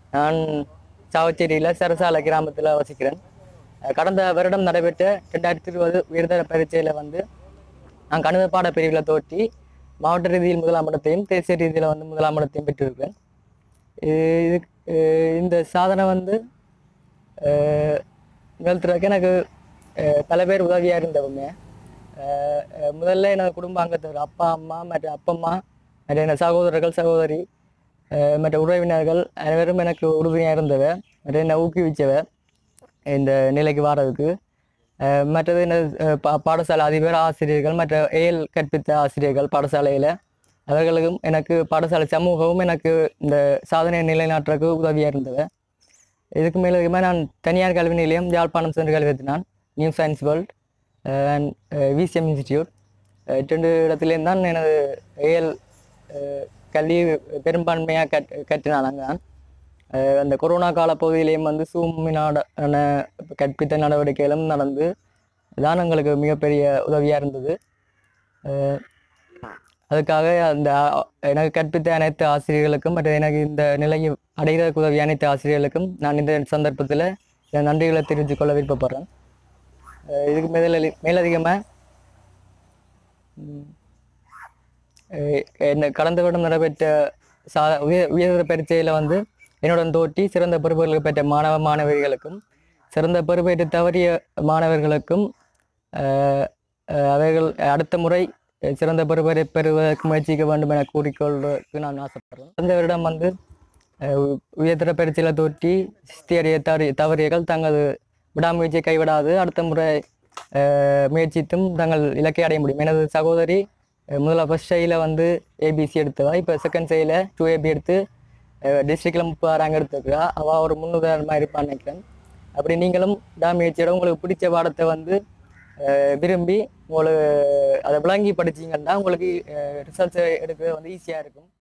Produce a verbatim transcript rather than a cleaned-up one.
நான் சாவச்சேரியில் சரசாலை கிராமத்தில் வசிக்கிறேன். கடந்த வருடம் நடைபெற்ற ரெண்டாயிரத்தி இருபது உயர்தர பரீட்சையில் வந்து நான் கணித பாட பிரிவில் தோற்றி மாவட்ட ரீதியில் முதலாம் இடத்தையும் தேசிய ரீதியில் வந்து முதலாம் இடத்தையும் பெற்றிருக்கேன். இது இந்த சாதனை வந்து நிகழ்த்துறதுக்கு எனக்கு பல பேர் உதவியாக இருந்தவங்க. முதல்ல எனது குடும்ப அங்கத்தவர் அப்பா அம்மா மற்ற அப்பம்மா மற்ற என் சகோதரர்கள் சகோதரி மற்ற உறவினர்கள் அனைவரும் எனக்கு உறுதுணையாக இருந்தவ, மற்ற என்னை ஊக்குவிச்சவ இந்த நிலைக்கு வாரதுக்கு. மற்றது என்ன பா பாடசாலை அதிபர் ஆசிரியர்கள் மற்ற ஏஎல் கற்பித்த ஆசிரியர்கள் பாடசாலையில் அவர்களுக்கும் எனக்கு பாடசாலை சமூகமும் எனக்கு இந்த சாதனை நிலைநாட்டுறதுக்கு உதவியாக இருந்தவ. இதுக்கு மேலே நான் தனியார் கல்வி நிலையம் யாழ்ப்பாணம் சென்று கல்வித்தினான் new science world and V C M institute ரெண்டு இடத்துலேருந்து தான் எனது ஏஎல் கல்வி பெரும்பான்மையாக கற் கற்றினான். அங்கே தான் அந்த கொரோனா கால பகுதியிலையும் வந்து சூமினான கற்பித்த நடவடிக்கைகளும் நடந்து தான் எங்களுக்கு மிகப்பெரிய உதவியாக இருந்தது. அதுக்காக அந்த எனக்கு கற்பித்த அனைத்து ஆசிரியர்களுக்கும் மற்றும் எனக்கு இந்த நிலையை அடைகிறதுக்கு உதவிய அனைத்து ஆசிரியர்களுக்கும் நான் இந்த சந்தர்ப்பத்தில் என் நன்றிகளை தெரிவித்துக் கொள்ள விருப்பப்படுறேன். இதுக்கு மேல மேலதிகமாக என்ன கடந்த வருடம் நடைபெற்ற சா உயர் உயர்தர பரீட்சையில் வந்து என்னுடன் தோற்றி சிறந்த பெறுபேறுகளை பெற்ற மாணவ மாணவிகளுக்கும் சிறந்த பெறுபேற்று தவறிய மாணவர்களுக்கும் அவர்கள் அடுத்த முறை சிறந்த பெறுபேறை பெறுவதற்கு முயற்சிக்க வேண்டும் என கூறிக்கொள்வதற்கு நான் ஆசைப்படுறேன். கடந்த வருடம் வந்து உயர்தர பரீட்சையில் தோற்றி சித்தியடைய தவறி தவறியர்கள் தங்கள் விடாமுயற்சியை கைவிடாது அடுத்த முறை முயற்சித்தும் தங்கள் இலக்கை அடைய முடியும். எனது சகோதரி முதல்ல ஃபர்ஸ்ட் சையில் வந்து ஏபிசி எடுத்தவா, இப்போ செகண்ட் சையில் டூ ஏபி எடுத்து டிஸ்ட்ரிக்டில் முப்பது ரேங்க் எடுத்துக்கிறா. அவள் ஒரு முன்னுதாரணமாக இருப்பான்னு நினைக்கிறேன். அப்படி நீங்களும் விடாமுயற்சியோட உங்களுக்கு பிடிச்ச பாடத்தை வந்து விரும்பி உங்களுக்கு அதை விளங்கி படிச்சிங்கன்னா உங்களுக்கு ரிசல்ட்ஸ் எடுக்கிறது வந்து ஈஸியாக இருக்கும்.